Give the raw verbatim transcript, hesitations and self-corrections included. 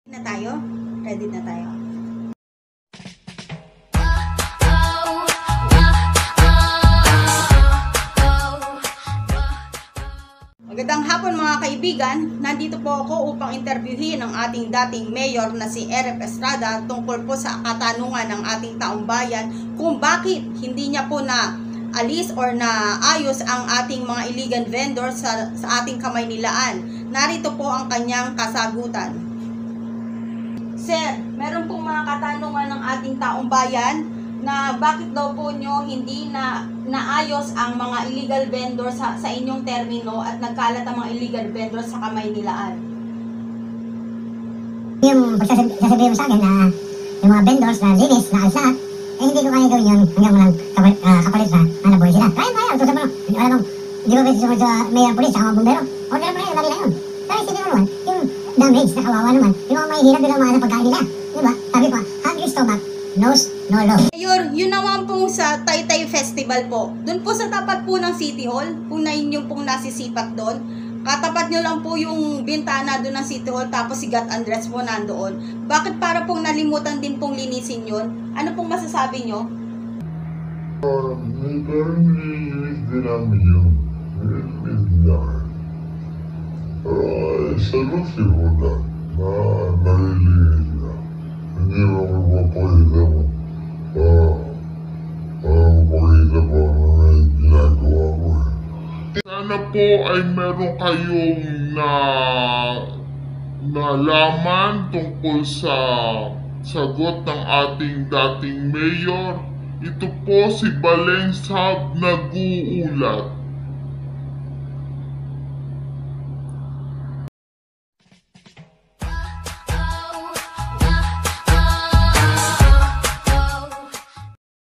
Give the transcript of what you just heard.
Na tayo? Ready na tayo? Magandang hapon mga kaibigan, nandito po ako upang interviewin ang ating dating mayor na si Erap tungkol po sa katanungan ng ating taong bayan kung bakit hindi niya po na alis or na ayos ang ating mga illegal vendors sa, sa ating Kamaynilaan. Narito po ang kanyang kasagutan. Sir, meron pong mga katanungan ng ating taong bayan na bakit daw po nyo hindi na naayos ang mga illegal vendors sa, sa inyong termino at nagkalat ang mga illegal vendors sa Kamaynilaan. Yung pagsasabihin mo sa akin na yung mga vendors na linis, na alis lahat, eh hindi ko kaya gawin yun hanggang walang kapalit, uh, kapalit na hanabuhay sila. Kaya kaya, tusan mo, wala mong, hindi ko pwede sumunod sa mayor police, sa mga bumbero. Order mo na yun, dali na yun. Pero isipin mo naman, yung damage na kawawa naman, yung mga mahihirap nila mga sa pagkain nila. Diba? Sabi pa, hungry stomach knows no law. Mayor, yun naman pong sa Taytay Festival po. Doon po sa tapat po ng City Hall, kung na inyong pong nasisipat doon, katapat nyo lang po yung bintana doon ng City Hall, tapos si Gat Andres po nandoon. Bakit para pong nalimutan din pong linisin yun? Ano pong masasabi nyo? Uh, may parang nilinis din namin yun. Nilinis na. Uh, sagot siguro na nalilinis na. Hindi mo mapapakita mo. Ah, ah, mapakita mo na ginagawa mo. Sana po ay meron kayong na nalaman tungkol sa sagot ng ating dating mayor. Ito po si Baleng Sab nag-uulat.